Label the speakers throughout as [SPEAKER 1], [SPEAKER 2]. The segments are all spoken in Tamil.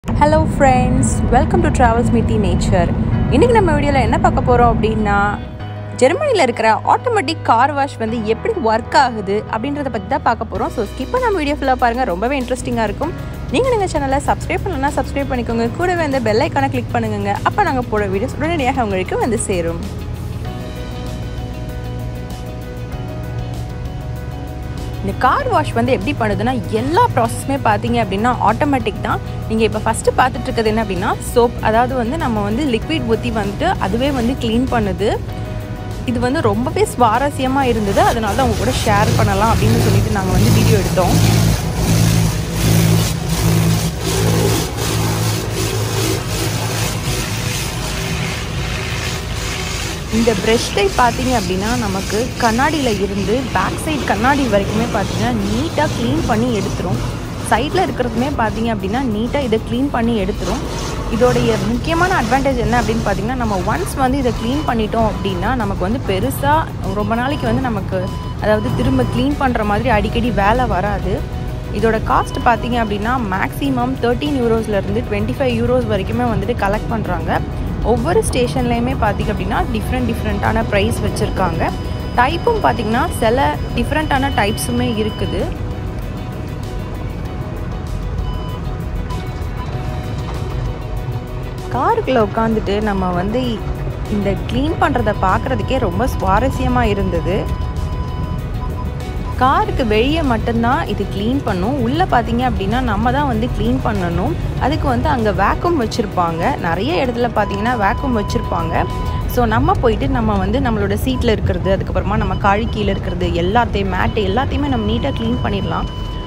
[SPEAKER 1] Hello friends, welcome to Travels with Nature. இன்னைக்கு நம்ம வீடியோல என்ன பார்க்க போறோம் அப்படினா ஜெர்மனில இருக்கிற ஆட்டோமேட்டிக் கார் வாஷ் வந்து எப்படி வர்க் ஆகுது அப்படின்றத பத்தி தான் பார்க்க போறோம். சோ ஸ்கிப் பண்ணாம வீடியோ ஃபுல்லா பாருங்க, ரொம்பவே இன்ட்ரஸ்டிங்கா இருக்கும். நீங்க சேனலை சப்ஸ்கிரைப் பண்ணலனா சப்ஸ்கிரைப் பண்ணிக்கோங்க. கூடவே அந்த பெல் ஐகானை கிளிக் பண்ணுங்க. அப்ப நாங்க போற வீடியோஸ் உடனடியாக உங்களுக்கு வந்து சேரும். இந்த கார் வாஷ் வந்து எப்படி பண்ணுதுன்னா எல்லா ப்ராசஸுமே பார்த்தீங்க அப்படின்னா ஆட்டோமேட்டிக் தான். நீங்கள் இப்போ ஃபஸ்ட்டு பார்த்துட்டு இருக்கிறது என்ன அப்படின்னா சோப், அதாவது வந்து நம்ம வந்து லிக்விட் ஊற்றி வந்துட்டு அதுவே வந்து க்ளீன் பண்ணுது. இது வந்து ரொம்பவே சுவாரஸ்யமாக இருந்தது, அதனால தான் உங்க கூட ஷேர் பண்ணலாம் அப்படின்னு சொல்லிட்டு நாங்கள் வந்து வீடியோ எடுத்தோம். இந்த ப்ரஷ் டைப் பார்த்தீங்க அப்படின்னா நமக்கு கண்ணாடியில் இருந்து பேக் சைட் கண்ணாடி வரைக்குமே பார்த்தீங்கன்னா நீட்டாக க்ளீன் பண்ணி எடுத்துரும். சைடில் இருக்கிறதுமே பார்த்தீங்க அப்படின்னா நீட்டாக இதை க்ளீன் பண்ணி எடுத்துரும். இதோடைய முக்கியமான அட்வான்டேஜ் என்ன அப்படின்னு பார்த்தீங்கன்னா நம்ம ஒன்ஸ் வந்து இதை க்ளீன் பண்ணிட்டோம் அப்படின்னா நமக்கு வந்து பெருசாக ரொம்ப நாளைக்கு வந்து நமக்கு அதாவது திரும்ப க்ளீன் பண்ணுற மாதிரி அடிக்கடி வேலை வராது. இதோட காஸ்ட் பார்த்தீங்க அப்படின்னா மேக்ஸிமம் 13 யூரோஸ்லேருந்து 25 யூரோஸ் வரைக்குமே வந்துட்டு கலெக்ட் பண்ணுறாங்க. ஒவ்வொரு ஸ்டேஷன்லேயுமே பார்த்திங்க அப்படின்னா டிஃப்ரெண்ட்டான ப்ரைஸ் வச்சுருக்காங்க. டைப்பும் பார்த்திங்கன்னா சில டிஃப்ரெண்ட்டான டைப்ஸுமே இருக்குது. காருக்குள்ளே உட்காந்துட்டு நம்ம வந்து இந்த க்ளீன் பண்ணுறதை பார்க்குறதுக்கே ரொம்ப சுவாரஸ்யமாக இருந்தது. காருக்கு வெளியே மட்டும்தான் இது க்ளீன் பண்ணும், உள்ளே பார்த்தீங்க அப்படின்னா நம்ம தான் வந்து க்ளீன் பண்ணணும். அதுக்கு வந்து அங்கே வேக்யூம் வச்சுருப்பாங்க, நிறைய இடத்துல பார்த்தீங்கன்னா வேக்யூம் வச்சுருப்பாங்க. ஸோ நம்ம போயிட்டு நம்ம வந்து நம்மளோட சீட்டில் இருக்கிறது, அதுக்கப்புறமா நம்ம காழி கீழே இருக்கிறது எல்லாத்தையும் மேட்டு எல்லாத்தையுமே நம்ம நீட்டாக க்ளீன் பண்ணிடலாம்.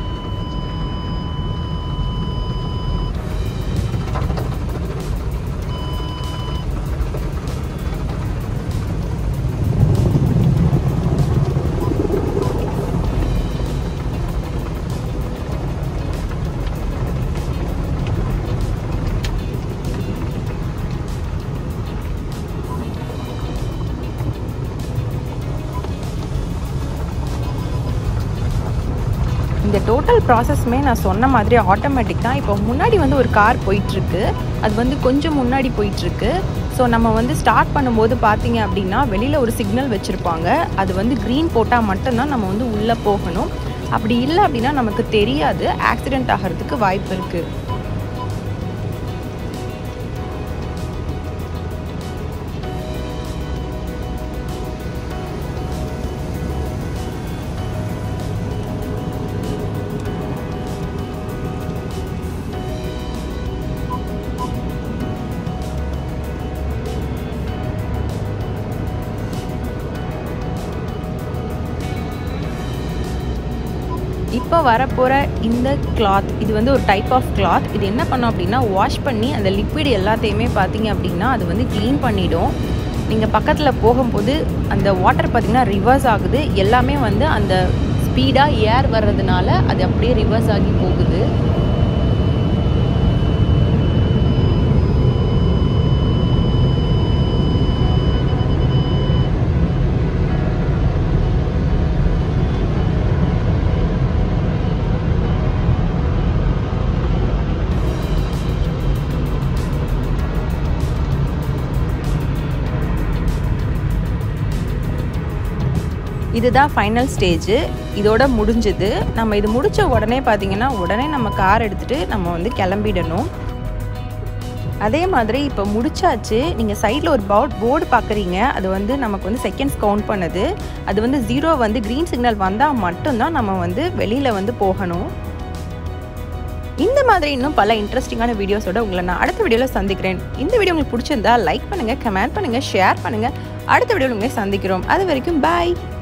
[SPEAKER 1] இந்த டோட்டல் ப்ராசஸ்மே நான் சொன்ன மாதிரி ஆட்டோமேட்டிக் தான். இப்போ முன்னாடி வந்து ஒரு கார் போயிட்டுருக்கு, அது வந்து கொஞ்சம் முன்னாடி போயிட்டுருக்கு. ஸோ நம்ம வந்து ஸ்டார்ட் பண்ணும்போது பார்த்தீங்க அப்படின்னா வெளியில் ஒரு சிக்னல் வச்சுருப்பாங்க, அது வந்து க்ரீன் போட்டால் மட்டும்தான் நம்ம வந்து உள்ளே போகணும். அப்படி இல்லை அப்படின்னா நமக்கு தெரியாது, ஆக்சிடெண்ட் ஆகிறதுக்கு வாய்ப்பு இருக்குது. இப்போ வரப்போகிற இந்த கிளாத், இது வந்து ஒரு டைப் ஆஃப் கிளாத். இது என்ன பண்ணோம் அப்படின்னா வாஷ் பண்ணி அந்த லிக்விட் எல்லாத்தையுமே பார்த்தீங்க அப்படின்னா அது வந்து க்ளீன் பண்ணிடும். நீங்கள் பக்கத்தில் போகும்போது அந்த வாட்டர் பார்த்திங்கன்னா ரிவர்ஸ் ஆகுது, எல்லாமே வந்து அந்த ஸ்பீடாக ஏர் வர்றதுனால அது அப்படியே ரிவர்ஸ் ஆகி போகுது. இதுதான் ஃபைனல் ஸ்டேஜு, இதோட முடிஞ்சுது. நம்ம இது முடித்த உடனே பார்த்திங்கன்னா உடனே நம்ம கார் எடுத்துகிட்டு நம்ம வந்து கிளம்பிடணும். அதே மாதிரி இப்போ முடிச்சாச்சு. நீங்கள் சைடில் ஒரு போர்டு பார்க்குறீங்க, அது வந்து நமக்கு வந்து செகண்ட்ஸ் கவுண்ட் பண்ணுது. அது வந்து 0 வந்து க்ரீன் சிக்னல் வந்தால் மட்டும்தான் நம்ம வந்து வெளியில் வந்து போகணும். இந்த மாதிரி இன்னும் பல இன்ட்ரெஸ்டிங்கான வீடியோஸோட உங்களை நான் அடுத்த வீடியோவில் சந்திக்கிறேன். இந்த வீடியோ உங்களுக்கு பிடிச்சிருந்தா லைக் பண்ணுங்கள், கமெண்ட் பண்ணுங்கள், ஷேர் பண்ணுங்கள். அடுத்த வீடியோவில் உங்களை சந்திக்கிறோம். அது வரைக்கும் பாய்.